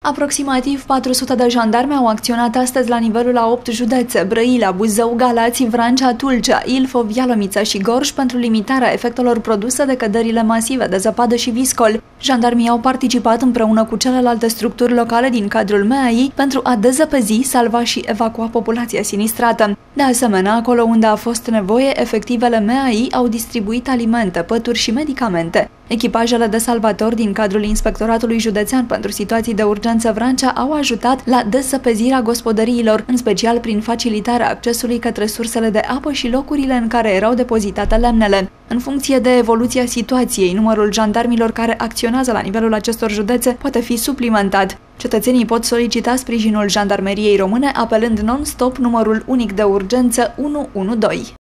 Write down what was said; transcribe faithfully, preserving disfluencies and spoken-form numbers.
Aproximativ patru sute de jandarmi au acționat astăzi la nivelul a opt județe: Brăila, Buzău, Galați, Vrancea, Tulcea, Ilfov, Ialomița și Gorj, pentru limitarea efectelor produse de căderile masive de zăpadă și viscol. Jandarmii au participat împreună cu celelalte structuri locale din cadrul M A I pentru a dezăpezi, salva și evacua populația sinistrată. De asemenea, acolo unde a fost nevoie, efectivele M A I au distribuit alimente, pături și medicamente. Echipajele de salvatori din cadrul Inspectoratului Județean pentru Situații de Urgență Vrancea au ajutat la dezăpezirea gospodăriilor, în special prin facilitarea accesului către sursele de apă și locurile în care erau depozitate lemnele. În funcție de evoluția situației, numărul jandarmilor care acționează la nivelul acestor județe poate fi suplimentat. Cetățenii pot solicita sprijinul Jandarmeriei Române apelând non-stop numărul unic de urgență unu unu doi.